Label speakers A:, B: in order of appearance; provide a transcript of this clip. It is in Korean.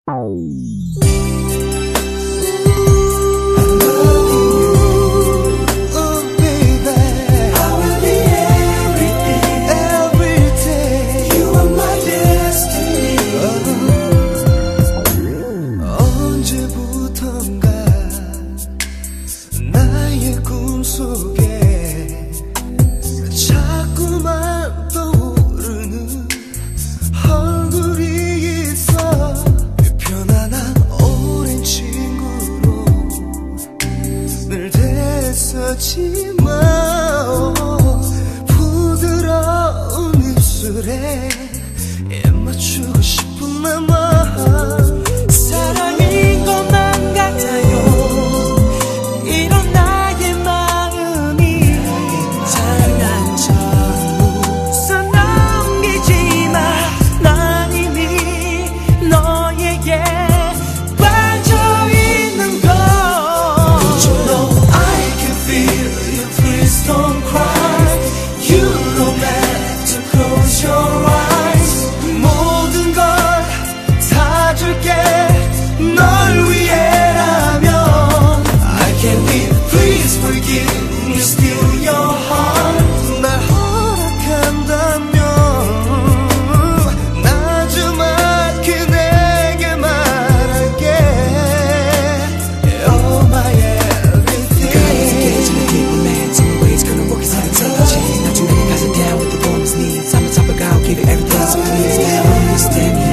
A: 언제부턴가 나의 꿈속에 자꾸만 떠오르는 얼굴이 있어. 편안한 오랜 친구로 늘 됐었지만 부드러운 입술에 입 맞추고 싶은 맘.
B: 사랑인 것만 같아요. 이런 나의 마음이 장난처럼 웃어 넘기지만 난 이미 너에게 빠져있는 걸.
A: You know I can feel you, please don't cry. You don't have to close your eyes. 모든 걸 다 줄게 널 위해라면. I can't live, please forgive me, steal your heart. 날 허락한다면 나지막히 내게 말할게. You're my everything.
B: 가을에서 깨지는 기분에 summer waves 그런 곡이 사라지지. 나중에 가서 down with the bonus needs. I'm the top of God, give you everything so please understand me.